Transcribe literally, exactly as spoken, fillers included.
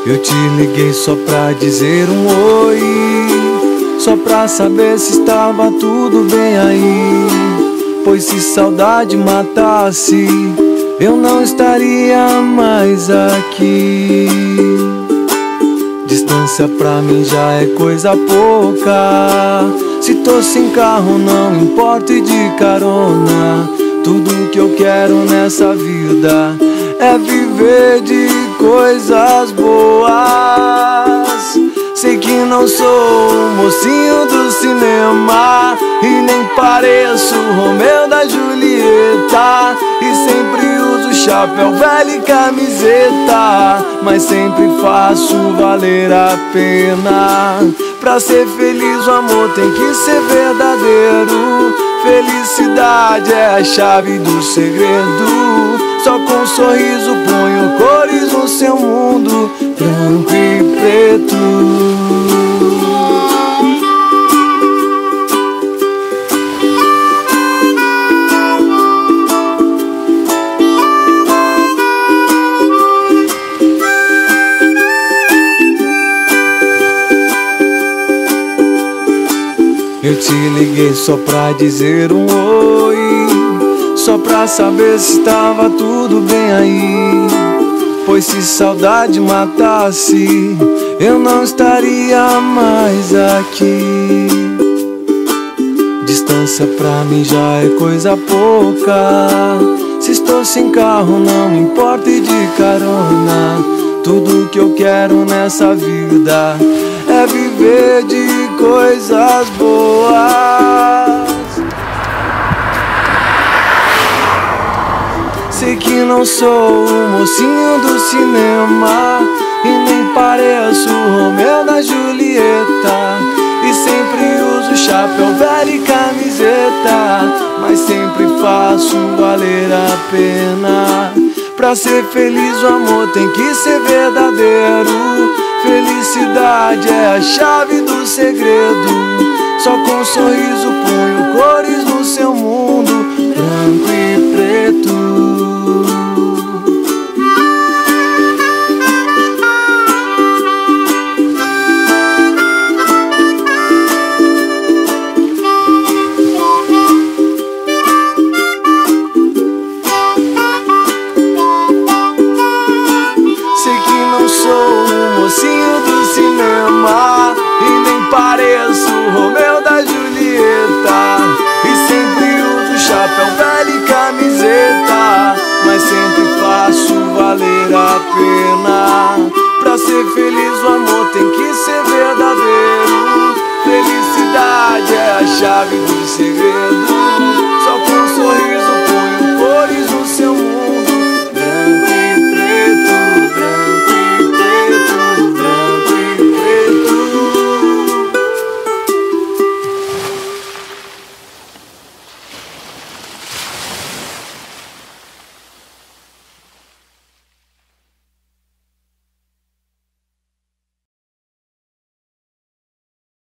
Eu te liguei só pra dizer um oi, só pra saber se estava tudo bem aí. Pois se saudade matasse, eu não estaria mais aqui. Distância pra mim já é coisa pouca. Se tô sem carro não importa e de carona. Tudo que eu quero nessa vida é viver de coisas boas. Sei que não sou o mocinho do cinema e nem pareço o Romeu da Julieta, e sempre uso chapéu velho e camiseta, mas sempre faço valer a pena. Pra ser feliz o amor tem que ser verdadeiro. Felicidade é a chave do segredo. Só com um sorriso ponho cores no seu mundo branco e preto. Eu te liguei só pra dizer um oi, só pra saber se estava tudo bem aí. Pois se saudade matasse, eu não estaria mais aqui. Distância pra mim já é coisa pouca. Se estou sem carro não importa e de carona. Tudo que eu quero nessa vida é viver de coisas boas. Sei que não sou o mocinho do cinema e nem pareço o Romeu da Julieta, e sempre uso chapéu velho e camiseta, mas sempre faço valer a pena. Pra ser feliz o amor tem que ser verdadeiro. Felicidade é a chave do segredo. Só com um sorriso ponho cores no seu mundo branco e preto. Sou o mocinho do cinema e nem pareço o Romeu da Julieta, e sempre uso chapéu velho e camiseta, mas sempre faço valer a pena. Pra ser feliz o amor tem que ser verdadeiro. Felicidade é a chave do segredo.